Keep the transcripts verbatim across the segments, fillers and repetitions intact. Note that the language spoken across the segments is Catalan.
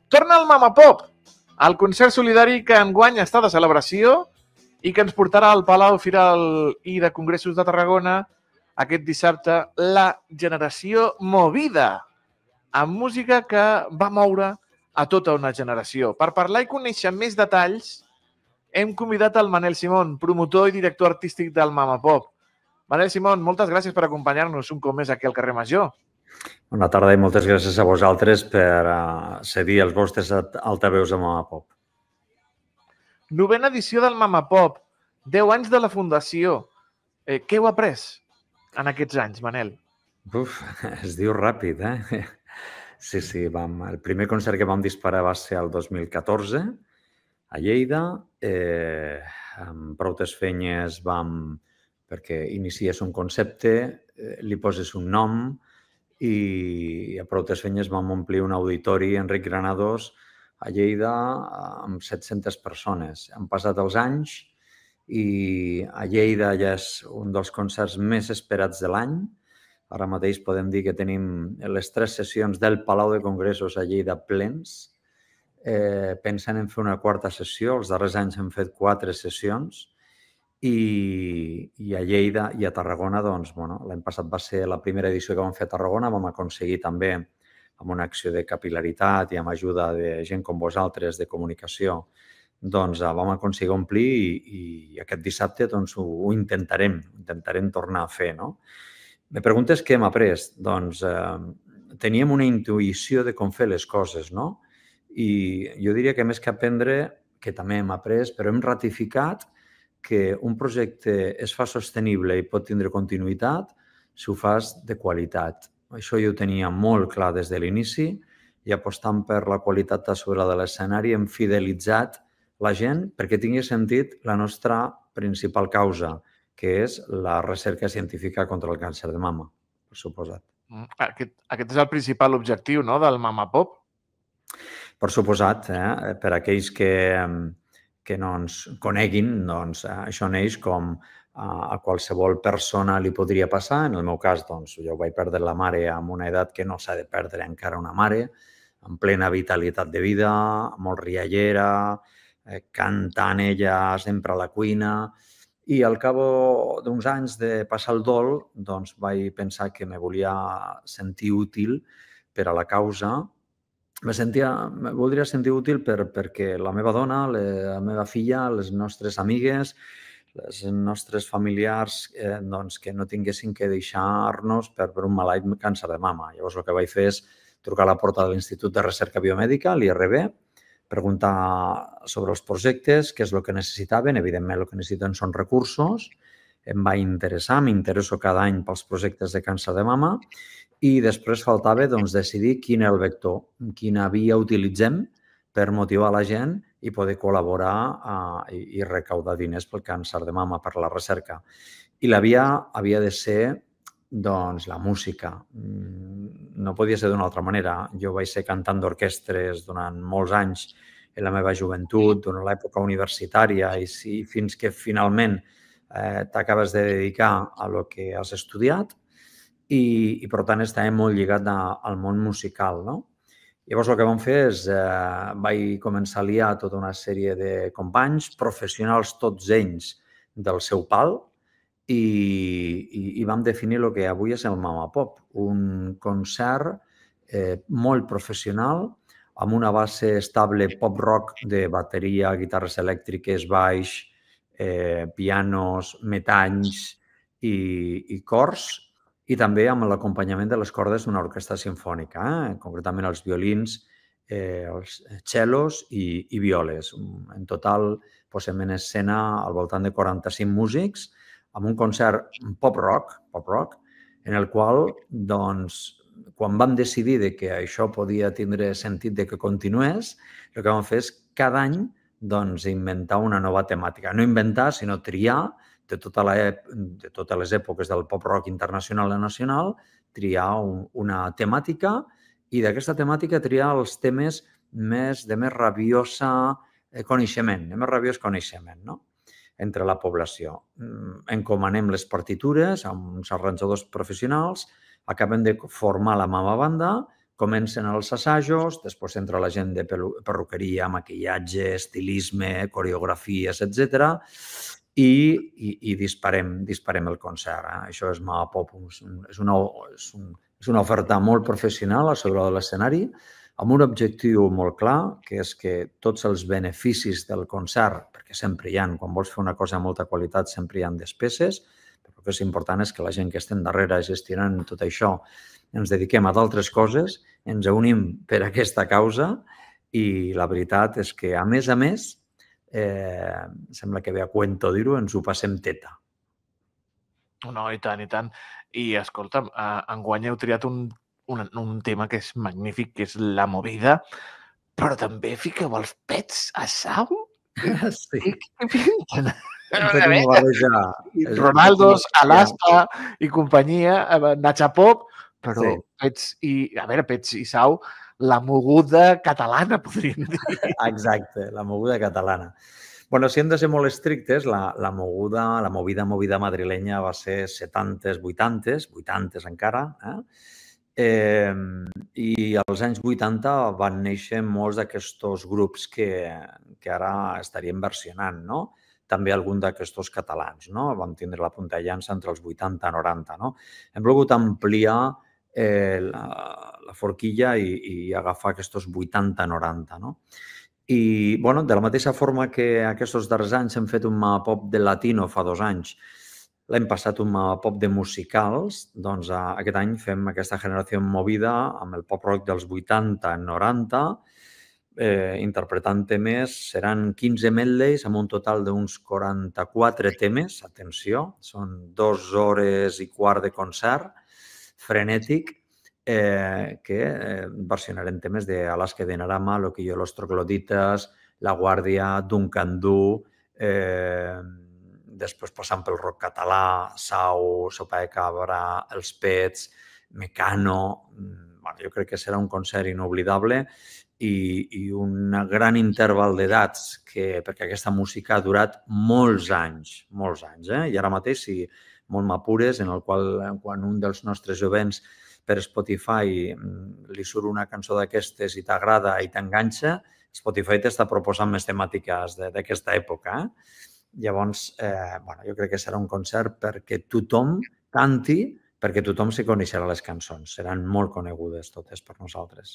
Torna el Mama Pop, el concert solidari que enguany està de celebració i que ens portarà al Palau Firal i de Congressos de Tarragona aquest dissabte la generació Movida, amb música que va moure a tota una generació. Per parlar i conèixer més detalls, hem convidat el Manel Simón, promotor i director artístic del Mama Pop. Manel Simón, moltes gràcies per acompanyar-nos un cop més aquí al carrer Major. Bona tarda i moltes gràcies a vosaltres per cedir els vostres altaveus a Mama Pop. Novena edició del Mama Pop, deu anys de la fundació. Eh, què heu après en aquests anys, Manel? Uf, es diu ràpid, eh? Sí, sí, vam, el primer concert que vam disparar va ser el dos mil catorze a Lleida. Eh, amb Proutes Fenyes vam, perquè inicies un concepte, eh, li poses un nom, i a Proutes Fenyes vam omplir un auditori Enric Granados a Lleida amb set-centes persones. Han passat els anys i a Lleida ja és un dels concerts més esperats de l'any. Ara mateix podem dir que tenim les tres sessions del Palau de Congressos a Lleida plens. Eh, pensant en fer una quarta sessió. Els darrers anys hem fet quatre sessions. I, i a Lleida i a Tarragona, doncs, bueno, l'any passat va ser la primera edició que vam fer a Tarragona, vam aconseguir també, amb una acció de capil·laritat i amb ajuda de gent com vosaltres, de comunicació, doncs vam aconseguir omplir i, i aquest dissabte doncs, ho, ho intentarem, intentarem tornar a fer, no? Me preguntes què hem après? Doncs eh, teníem una intuïció de com fer les coses, no? I jo diria que més que aprendre, que també hem après, però hem ratificat que un projecte es fa sostenible i pot tindre continuïtat si ho fas de qualitat. Això jo ho tenia molt clar des de l'inici i apostant per la qualitat a sobre de l'escenari hem fidelitzat la gent perquè tingui sentit la nostra principal causa, que és la recerca científica contra el càncer de mama, per suposat. Aquest, aquest és el principal objectiu, no?, del Mama Pop. Per suposat, eh? Per aquells que... que no ens coneguin, doncs això neix com a qualsevol persona li podria passar. En el meu cas, doncs, jo vaig perdre la mare amb una edat que no s'ha de perdre encara una mare, en plena vitalitat de vida, molt riallera, eh, cantant ella sempre a la cuina. I al cap d'uns anys de passar el dol, doncs vaig pensar que me volia sentir útil per a la causa. Me, sentia, me voldria sentir útil per, perquè la meva dona, la meva filla, les nostres amigues, les nostres familiars, eh, doncs, que no tinguessin que deixar-nos per, per un malalt càncer de mama. Llavors el que vaig fer és trucar a la porta de l'Institut de Recerca Biomèdica, l'I R B, preguntar sobre els projectes, què és el que necessitaven. Evidentment, el que necessiten són recursos. Em va interessar, m'interesso cada any pels projectes de càncer de mama. I després faltava doncs, decidir quin és el vector, quina via utilitzem per motivar la gent i poder col·laborar eh, i, i recaudar diners pel càncer de mama, per la recerca. I la via havia de ser doncs, la música. No podia ser d'una altra manera. Jo vaig ser cantant d'orquestres durant molts anys en la meva joventut, durant l'època universitària, i si, fins que finalment eh, t'acabes de dedicar a lo que has estudiat, I, i per tant estava molt lligat a, al món musical, no? Llavors el que vam fer és, eh, vaig començar a liar tota una sèrie de companys, professionals tots ells del seu pal, i, i, i vam definir el que avui és el Mama Pop, un concert eh, molt professional, amb una base estable pop-rock de bateria, guitarres elèctriques, baix, eh, pianos, metalls i, i cors, i també amb l'acompanyament de les cordes d'una orquestra simfònica, eh? Concretament els violins, eh, els cellos i, i violes. En total posem en escena al voltant de quaranta-cinc músics amb un concert pop-rock, pop-rock, en el qual, doncs, quan vam decidir de que això podia tindre sentit de que continués, el que vam fer és cada any doncs, inventar una nova temàtica. No inventar, sinó triar de, tota la, de totes les èpoques del pop-rock internacional i nacional, triar un, una temàtica i d'aquesta temàtica triar els temes més de més rabiosa coneixement, de més rabiós coneixement, no? Entre la població. Encomanem les partitures amb uns arranjadors professionals, acabem de formar la Mama Banda comencen els assajos, després entra la gent de perruqueria, maquillatge, estilisme, coreografies, etcètera, i, i, i disparem, disparem el concert. Eh? Això és Mama Pop, és, és, una, és, un, és una oferta molt professional a sobre de l'escenari, amb un objectiu molt clar, que és que tots els beneficis del concert, perquè sempre hi ha, quan vols fer una cosa de molta qualitat, sempre hi ha despeses, però el que és important és que la gent que estem darrere gestionant tot això ens dediquem a d'altres coses, ens unim per aquesta causa i la veritat és que, a més a més, eh, sembla que ve a cuento dir-ho, ens ho passem teta. No, i tant, i tant. I, escolta'm, enguany heu triat un, un, un tema que és magnífic, que és la movida, però també fiqueu els pets a Sau? Sí. Què pinten? Hem fet una barreja. Ronaldos, Alaska i companyia, Nacha Pop, però Sí. Pets i, a veure, Pets i Sau, la moguda catalana, podríem dir. Exacte, la moguda catalana. Bueno, si hem de ser molt estrictes, la, la moguda, la movida, movida madrilenya va ser setantes, vuitantes, vuitantes encara, eh? Eh, I als anys vuitanta van néixer molts d'aquests grups que, que ara estaríem versionant, no? També algun d'aquests catalans, no? Vam tindre la punta de llança entre els vuitanta i noranta, no? Hem volgut ampliar eh, la, la forquilla i, i agafar aquests vuitanta noranta, no? I, bueno, de la mateixa forma que aquests darrers anys hem fet un Mama Pop de latino fa dos anys, l'hem passat un Mama Pop de musicals, doncs aquest any fem aquesta generació movida amb el pop-rock dels vuitanta noranta, eh, interpretant temes, seran quinze medleys amb un total d'uns quaranta-quatre temes, atenció, són dues hores i quart de concert, frenètic, eh, que eh, versionarem temes de Alaska Dinarama, Loquillo de los Trogloditas, La Guàrdia, Duncan Du, eh, després passant pel rock català, Sau, Sopa de Cabra, Els Pets, Mecano. Bueno, jo crec que serà un concert inoblidable i, i un gran interval d'edats, que, perquè aquesta música ha durat molts anys, molts anys. Eh? I ara mateix, si molt m'apures, en el qual, quan un dels nostres jovents per Spotify li surt una cançó d'aquestes i t'agrada i t'enganxa, Spotify t'està proposant més temàtiques d'aquesta època. Eh? Llavors, eh, bueno, jo crec que serà un concert perquè tothom canti, perquè tothom se coneixerà les cançons. Seran molt conegudes totes per nosaltres.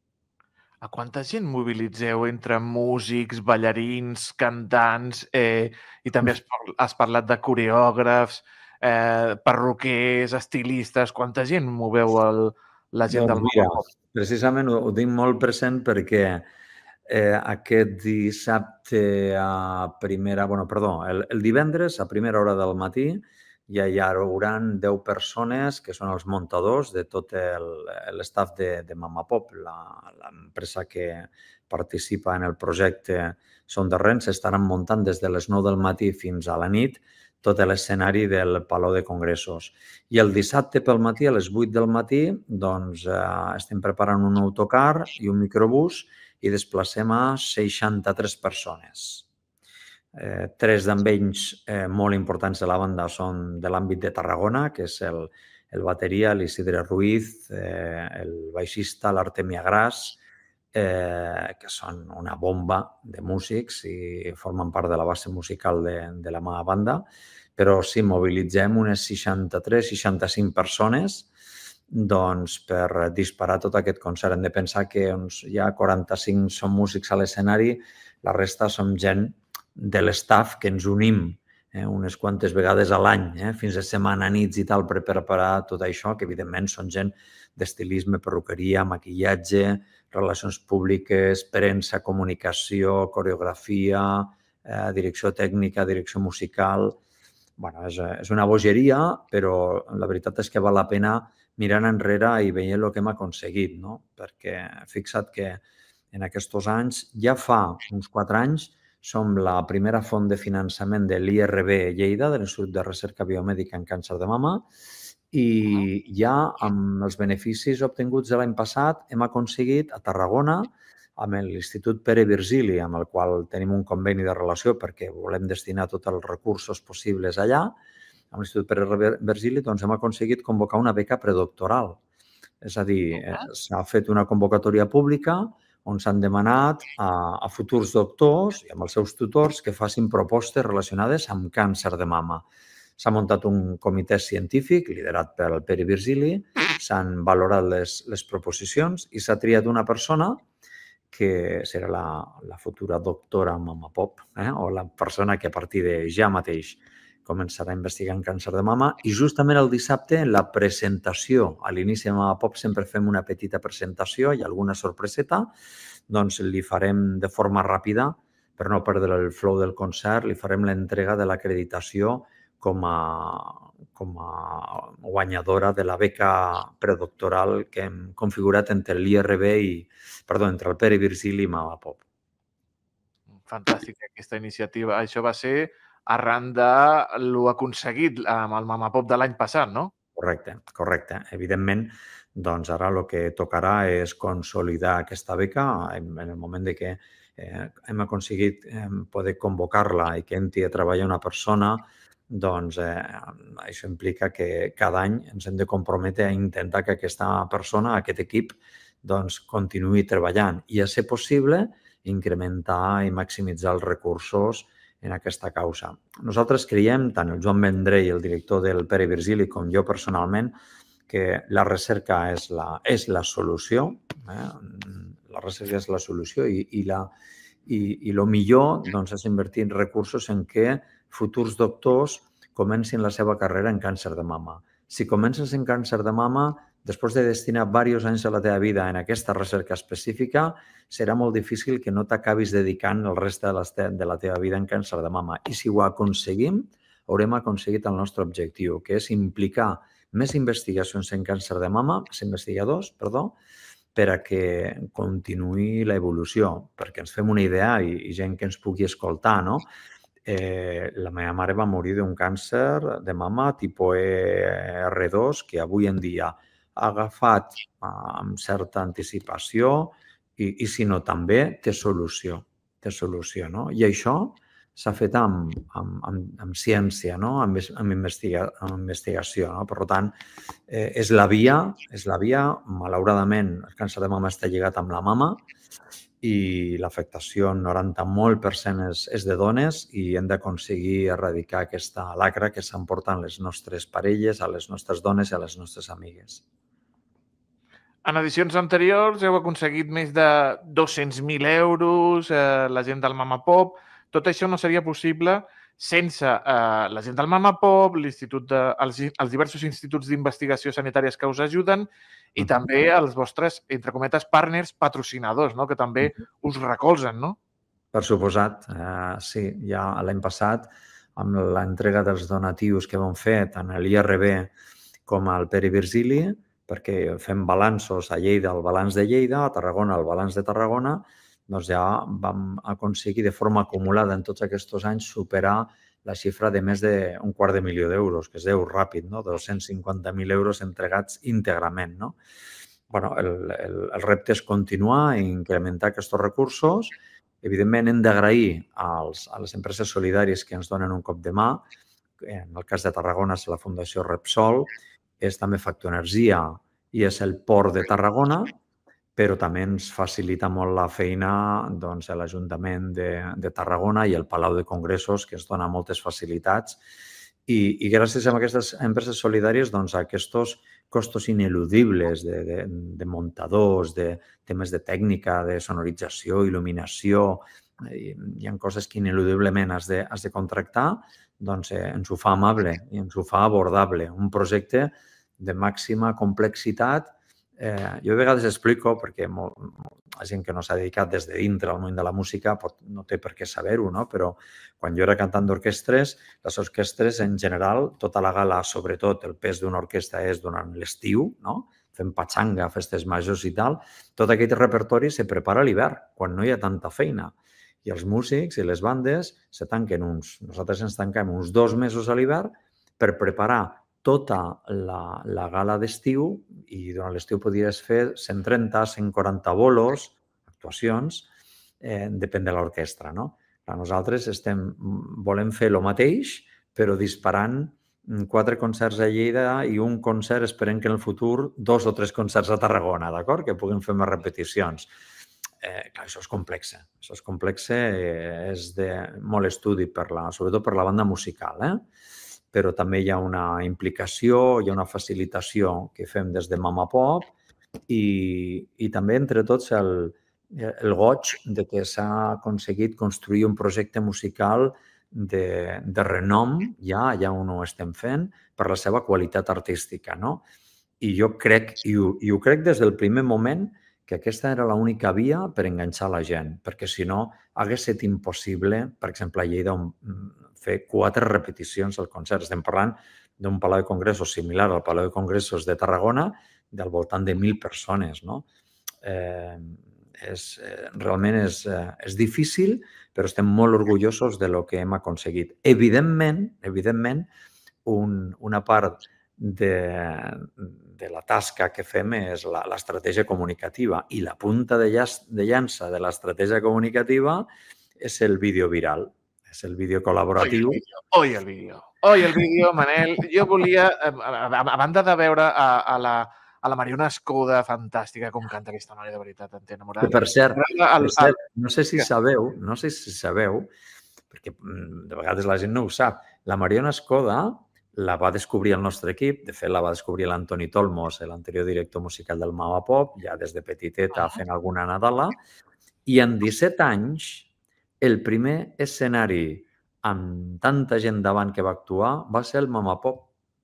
A quanta gent mobilitzeu entre músics, ballarins, cantants, eh, i també has, has parlat de coreògrafs, eh, perruquers, estilistes, quanta gent moveu el, la gent doncs del mira, Mama Pop? Precisament ho, ho tinc molt present perquè eh, aquest dissabte a primera, bueno, perdó, el, el divendres a primera hora del matí ja hi haurà deu persones que són els muntadors de tot l'estaf de, de Mama Pop, l'empresa que participa en el projecte Son de Rents, estaran muntant des de les nou del matí fins a la nit tot l'escenari del Palau de Congressos. I el dissabte pel matí, a les vuit del matí, doncs eh, estem preparant un autocar i un microbús i desplacem a seixanta-tres persones. Eh, tres d'ells eh, molt importants de la banda són de l'àmbit de Tarragona, que és el, el bateria, l'Isidre Ruiz, eh, el baixista, l'Artemia Gras, eh, que són una bomba de músics i formen part de la base musical de, de la meva banda, però sí, mobilitzem unes seixanta-tres seixanta-cinc persones doncs, per disparar tot aquest concert. Hem de pensar que doncs, hi ha quaranta-cinc són músics a l'escenari, la resta som gent de l'estaf que ens unim eh, unes quantes vegades a l'any, eh, fins a setmana, nits i tal, per preparar tot això, que evidentment són gent d'estilisme, perruqueria, maquillatge, relacions públiques, premsa, comunicació, coreografia, eh, direcció tècnica, direcció musical. Bueno, és, és una bogeria, però la veritat és que val la pena mirant enrere i veient el que hem aconseguit, no? Perquè fixa't que en aquests anys, ja fa uns quatre anys, som la primera font de finançament de l'I R B Lleida, de l'Institut de Recerca Biomèdica en Càncer de Mama, i ja amb els beneficis obtinguts de l'any passat hem aconseguit a Tarragona, amb l'Institut Pere Virgili, amb el qual tenim un conveni de relació perquè volem destinar tots els recursos possibles allà, amb l'Institut Pere Virgili doncs hem aconseguit convocar una beca predoctoral És a dir, s'ha fet una convocatòria pública on s'han demanat a, a futurs doctors i amb els seus tutors que facin propostes relacionades amb càncer de mama. S'ha muntat un comitè científic liderat pel Pere Virgili, s'han valorat les, les proposicions i s'ha triat una persona que serà la, la futura doctora Mama Pop, eh? o la persona que a partir de ja mateix començarà a investigar en càncer de mama i justament el dissabte en la presentació, a l'inici de Mama Pop sempre fem una petita presentació i alguna sorpreseta, doncs li farem de forma ràpida, per no perdre el flow del concert, li farem l'entrega de l'acreditació com a, com a guanyadora de la beca predoctoral que hem configurat entre l'I R B i, perdó, entre el Pere Virgili i Mama Pop. Fantàstica aquesta iniciativa. Això va ser arran de lo aconseguit amb el Mama Pop de l'any passat, no? Correcte, correcte. Evidentment, doncs ara el que tocarà és consolidar aquesta beca en, en el moment de que eh, hem aconseguit eh, poder convocar-la i que entri a treballar una persona, doncs eh, això implica que cada any ens hem de comprometre a intentar que aquesta persona, aquest equip, doncs continuï treballant i, a ser possible, incrementar i maximitzar els recursos en aquesta causa. Nosaltres creiem, tant el Joan Vendrell, el director del Pere Virgili, com jo personalment, que la recerca és la, és la solució. Eh? La recerca és la solució i, i, la, i, i el millor doncs, és invertir recursos en què futurs doctors comencin la seva carrera en càncer de mama. Si comences en càncer de mama, després de destinar diversos anys de la teva vida en aquesta recerca específica, serà molt difícil que no t'acabis dedicant el reste de la, de la teva vida en càncer de mama. I si ho aconseguim, haurem aconseguit el nostre objectiu, que és implicar més investigacions en càncer de mama, més investigadors, perdó, per a que continuï l'evolució, perquè ens fem una idea i, i gent que ens pugui escoltar, no? Eh, la meva mare va morir d'un càncer de mama tipus E R dos que avui en dia ha agafat amb certa anticipació i, i si no, també té solució. Té solució, no? I això s'ha fet amb, amb, amb, amb ciència, no? amb, amb, investiga, amb investigació. No? Per tant, eh, és la via, és la via. Malauradament, el càncer de mama està lligat amb la mama i l'afectació noranta molt per cent és, és de dones i hem d'aconseguir erradicar aquesta lacra que s'emporten les nostres parelles, a les nostres dones i a les nostres amigues. En edicions anteriors heu aconseguit més de dos-cents mil euros, eh, la gent del Mama Pop. Tot això no seria possible sense eh, la gent del Mama Pop, l'institut de, els, els diversos instituts d'investigació sanitàries que us ajuden i uh-huh. també els vostres, entre cometes, partners patrocinadors, no? que també uh-huh. us recolzen, no? Per suposat. Uh, sí, ja l'any passat, amb l'entrega dels donatius que vam fer tant a l'I R B com al Pere Virgili, perquè fem balanços a Lleida, el balanç de Lleida, a Tarragona, el balanç de Tarragona, doncs ja vam aconseguir de forma acumulada en tots aquests anys superar la xifra de més d'un quart de milió d'euros, que es deu ràpid, no? dos-cents cinquanta mil euros entregats íntegrament. No? Bueno, el, el, el repte és continuar i incrementar aquests recursos. Evidentment, hem d'agrair a les empreses solidàries que ens donen un cop de mà. En el cas de Tarragona és la Fundació Repsol, és també Factor Energia i és el Port de Tarragona, però també ens facilita molt la feina doncs, a l'Ajuntament de, de Tarragona i el Palau de Congressos, que ens dona moltes facilitats. I, i gràcies a aquestes empreses solidàries, doncs, a aquests costos ineludibles de, de, de muntadors, de temes de tècnica, de sonorització, il·luminació, hi, hi ha coses que ineludiblement has de, has de contractar, doncs eh, ens ho fa amable i ens ho fa abordable. Un projecte de màxima complexitat. Eh, jo a vegades explico, perquè molt, la gent que no s'ha dedicat des de dintre al món de la música pot, no té per què saber-ho, no? Però quan jo era cantant d'orquestres, les orquestres en general, tota la gala, sobretot el pes d'una orquestra és durant l'estiu, no? Fem patxanga, festes majors i tal, tot aquest repertori se prepara a l'hivern, quan no hi ha tanta feina. I els músics i les bandes se tanquen uns, nosaltres ens tanquem uns dos mesos a l'hivern per preparar tota la, la gala d'estiu i durant l'estiu podries fer cent trenta, cent quaranta bolos, actuacions, eh, depèn de l'orquestra, no? Nosaltres estem, volem fer el mateix, però disparant quatre concerts a Lleida i un concert, esperem que en el futur, dos o tres concerts a Tarragona, d'acord? Que puguin fer més repeticions. Eh, clar, això és complex. Això és complex, eh, és de molt estudi, per la, sobretot per la banda musical, eh? Però també hi ha una implicació, hi ha una facilitació que fem des de Mama Pop i, i també entre tots el, el goig de que s'ha aconseguit construir un projecte musical de, de renom, ja, ja on ho estem fent, per la seva qualitat artística, no? I jo crec, i ho, i ho crec des del primer moment, que aquesta era l'única via per enganxar la gent, perquè si no hagués estat impossible, per exemple, a Lleida, fer quatre repeticions al concert. Estem parlant d'un palau de congressos similar al Palau de Congressos de Tarragona, del voltant de mil persones, no? Eh, és, eh, realment és, eh, és difícil, però estem molt orgullosos de lo que hem aconseguit. Evidentment, evidentment, un, una part de, de la tasca que fem és l'estratègia comunicativa i la punta de, llaç, de llança de l'estratègia comunicativa és el vídeo viral, és el vídeo col·laboratiu. Oi el vídeo, oi el vídeo, Manel. Jo volia, a, a, a banda de veure a, a la a la Mariona Escoda, fantàstica, com canta aquesta noia, de veritat, em té enamorat. Per cert, per cert, no sé si sabeu, no sé si sabeu, perquè de vegades la gent no ho sap, la Mariona Escoda la va descobrir el nostre equip, de fet la va descobrir l'Antoni Tolmos, l'anterior director musical del Mama Pop, ja des de petiteta fent alguna Nadala, i en disset anys el primer escenari amb tanta gent davant que va actuar va ser el Mama Pop.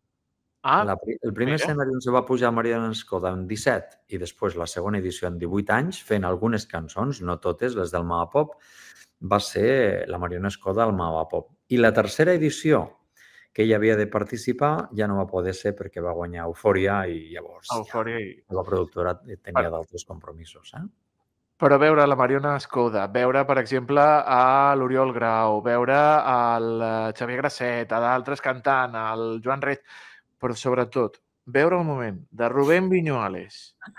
Ah, la, el primer mira. escenari on se va pujar Mariona Escoda en disset i després la segona edició en divuit anys fent algunes cançons, no totes les del Mama Pop, va ser la Mariona Escoda al Mama Pop. I la tercera edició que ella havia de participar ja no va poder ser perquè va guanyar Eufòria i llavors Eufòria ja, i... la productora tenia d'altres compromisos. Eh? Però veure la Mariona Escoda, veure, per exemple, a l'Oriol Grau, veure el Xavier Grasset, a d'altres cantant, el Joan Reig, però sobretot veure el moment de Rubén Viñuales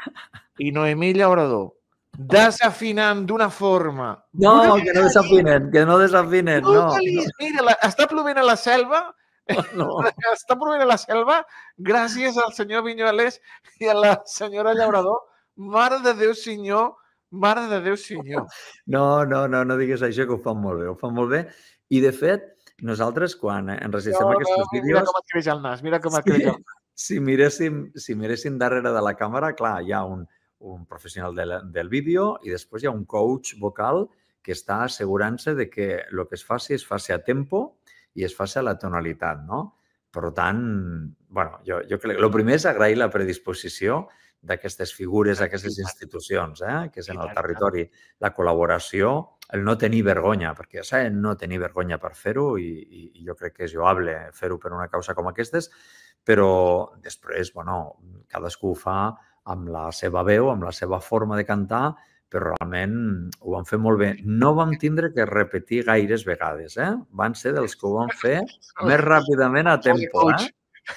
i Noemí Llaurador desafinant d'una forma... No, que no desafinen, que no desafinen, no. no. Mira, la, està plovent a la selva, no. està plovent a la selva gràcies al senyor Viñuales i a la senyora Llaurador. Mare de Déu, senyor, mare de Déu, senyor. No, no, no, no digues això, que ho fan molt bé, ho fan molt bé. I, de fet, nosaltres, quan enregistrem no, aquests no, vídeos... Mira com et creix el nas, mira com et creix el nas. Si miréssim, si miréssim darrere de la càmera, clar, hi ha un, un professional de la, del vídeo i després hi ha un coach vocal que està assegurant-se de que el que es faci es faci a tempo i es faci a la tonalitat, no? Per tant, bueno, jo, jo crec que el primer és agrair la predisposició d'aquestes figures, d'aquestes institucions, eh? Que és en el territori, la col·laboració, el no tenir vergonya, perquè s'ha de no tenir vergonya per fer-ho i, i, i jo crec que és lloable fer-ho per una causa com aquestes, però després, bueno, cadascú ho fa amb la seva veu, amb la seva forma de cantar, però realment ho van fer molt bé. No vam tindre que repetir gaires vegades, eh? Van ser dels que ho van fer més ràpidament a tempo, eh?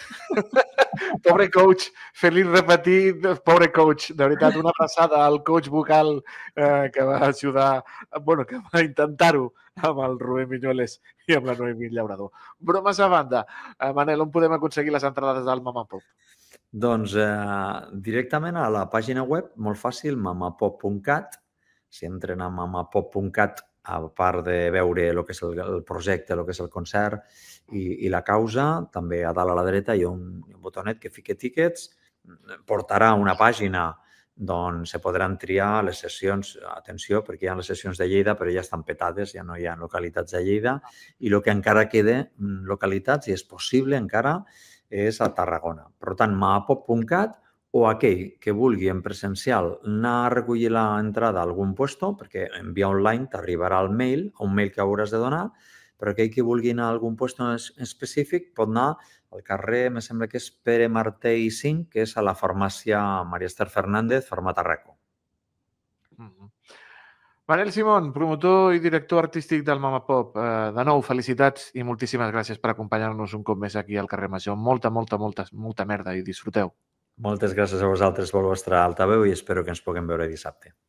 Pobre coach, fer-li repetir, pobre coach, de veritat, una abraçada al coach vocal eh, que va ajudar, bueno, que va intentar-ho amb el Rubén Viñuales i amb la Noemí Llaurador. Bromes a banda, eh, Manel, on podem aconseguir les entrades del Mama Pop? Doncs eh, directament a la pàgina web, molt fàcil, mamapop punt cat. Si entren a mamapop punt cat, a part de veure el que és el, el projecte, el que és el concert i, i la causa, també a dalt a la dreta hi ha un, un botonet que fica tickets, portarà una pàgina d'on se podran triar les sessions. Atenció, perquè hi ha les sessions de Lleida, però ja estan petades, ja no hi ha localitats de Lleida, i el que encara queda localitats, i és possible encara, és a Tarragona. Per tant, mamapop punt cat, o aquell que vulgui en presencial anar a recollir l'entrada a algun lloc, perquè enviar online t'arribarà al mail, un mail que hauràs de donar, però aquell que vulgui anar a algun lloc específic pot anar al carrer, me sembla que és Pere Martí i cinc, que és a la farmàcia Maria Esther Fernández, Farmatarraco. Mm-hmm. Manel Simón, promotor i director artístic del Mama Pop. Eh, de nou, felicitats i moltíssimes gràcies per acompanyar-nos un cop més aquí al carrer Major. Molta, molta, molta, molta merda i disfruteu. Moltes gràcies a vosaltres pel vostre altaveu i espero que ens puguem veure dissabte.